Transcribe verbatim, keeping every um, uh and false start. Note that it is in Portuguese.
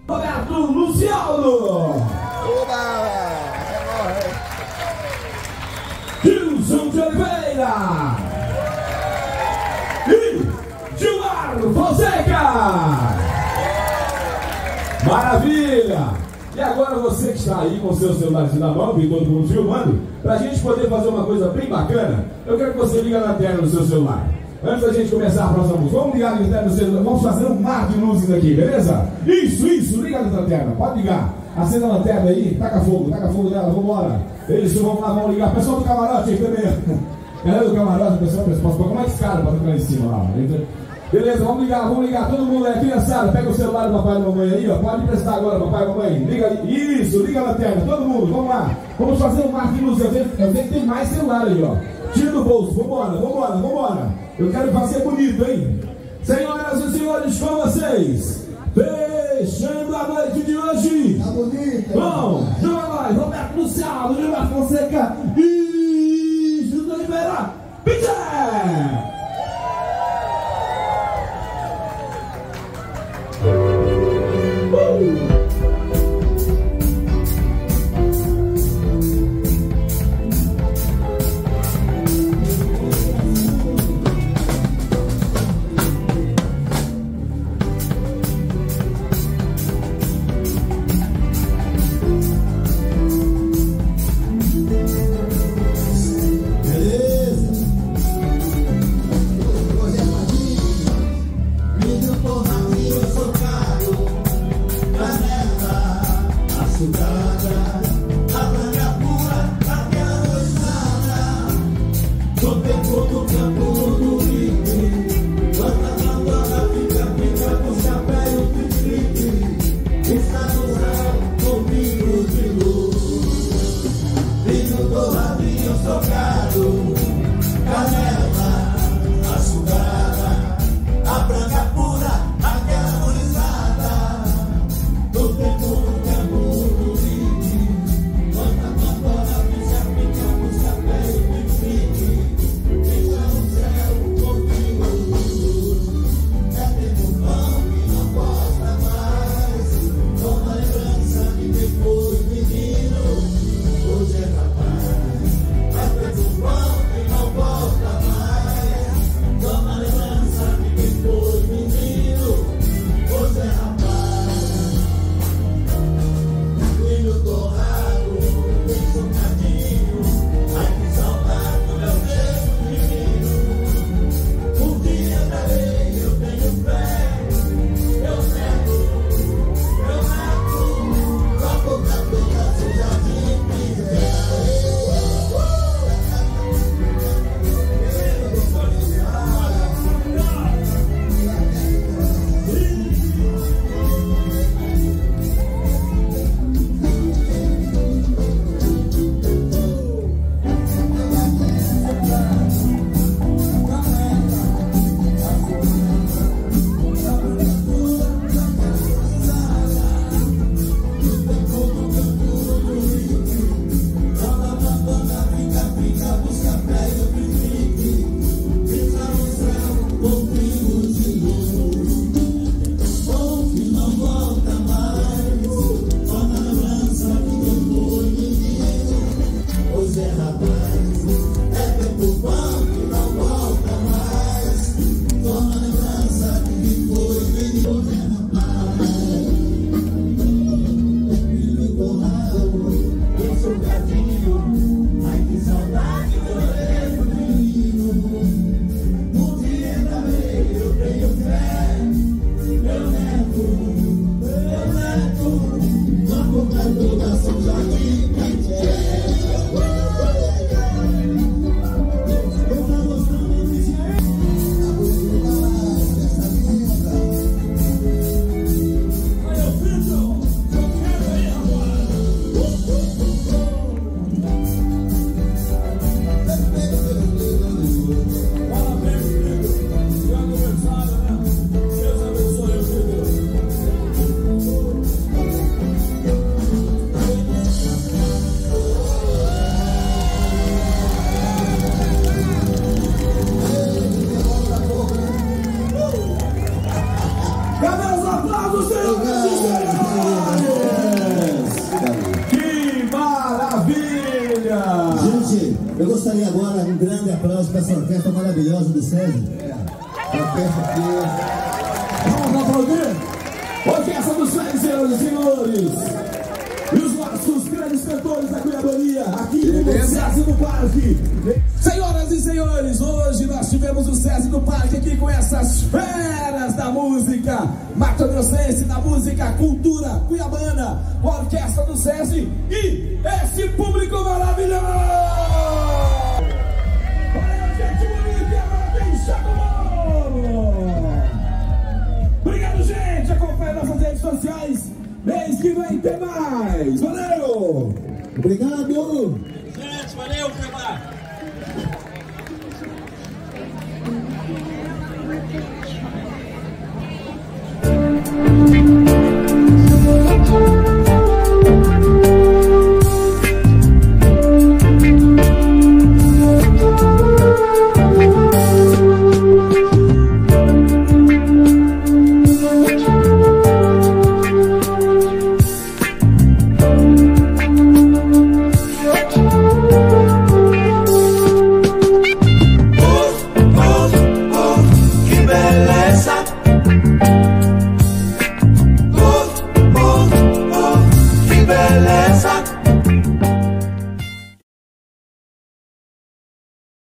Roberto Luciano. Oba! Gilson de Oliveira. E Gilmar Fonseca. Maravilha! E agora você que está aí com o seu celularzinho na mão, e todo mundo filmando, para a gente poder fazer uma coisa bem bacana, eu quero que você ligue a lanterna no seu celular. Antes da gente começar a próxima música, vamos ligar a lanterna no celular, vamos fazer um mar de luzes aqui, beleza? Isso, isso, liga a lanterna, pode ligar. Acenda a lanterna aí, taca fogo, taca fogo nela, vamos embora. Isso, vamos lá, vamos ligar. Pessoal do camarote aí também. Galera do camarote, pessoal, pessoal, como é que escada para ficar em cima lá? Beleza, vamos ligar, vamos ligar, todo mundo aí, criançada, pega o celular do papai e mamãe aí, ó, pode emprestar agora, papai e mamãe, liga aí, isso, liga a lanterna, todo mundo, vamos lá, vamos fazer um marco de luz, eu vejo, eu vejo que tem mais celular aí, ó, tira do bolso, vambora, vambora, vambora, eu quero fazer bonito, hein, senhoras e senhores, com vocês, fechando a noite de hoje, Tá bonito, bom, joga nós, Roberto Luciano, Gilmar Fonseca e Gilson Oliveira, Peter! agora um grande aplauso para essa orquestra maravilhosa do César. É. Orquestra aqui. Vamos aplaudir! Orquestra do César, senhoras e senhores! E os nossos grandes cantores da Cuiabania, aqui no César do Parque. Senhoras e senhores, hoje nós tivemos o César do Parque aqui com essas feras da música mato-grossense, da música cultura cuiabana, com a Orquestra do César e esse público maravilhoso! Valeu, gente bonita, e agora tem Chacomão! Obrigado, gente! Acompanhe nossas redes sociais. Mês que vem tem mais! Valeu! Obrigado!